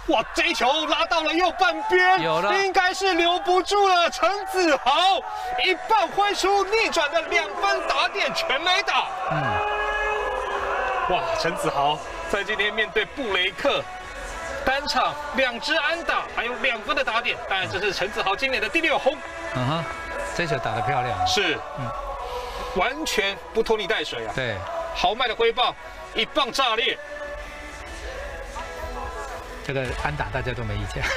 哇，这一球拉到了右半边， 有了， 应该是留不住了。陈子豪一棒挥出逆转的2分打点全垒打。哇，陈子豪在今天面对布雷克，单场2支安打，还有2分的打点。当然，这是陈子豪今年的第6轰。 这球打得漂亮。 是，完全不拖泥带水啊。 对， 豪迈的挥棒，一棒炸裂。 这个安打大家都没意见，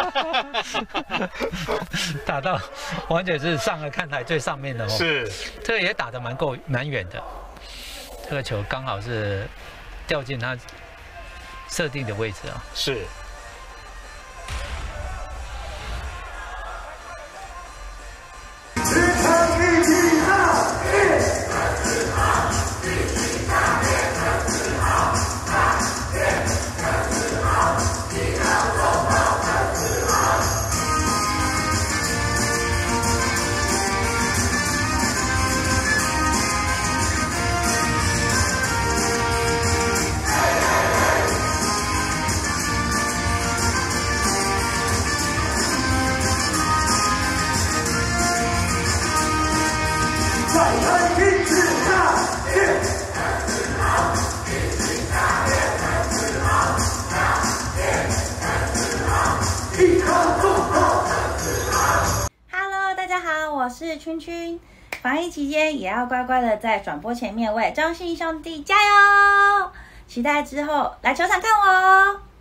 打到完全是上了看台最上面的哦。 是， 这个也打得蛮远的，这个球刚好是掉进他设定的位置啊。 是。 Hello， 大家好，我是君君。防疫期间也要乖乖的在转播前面为张信兄弟加油，期待之后来球场看我哦。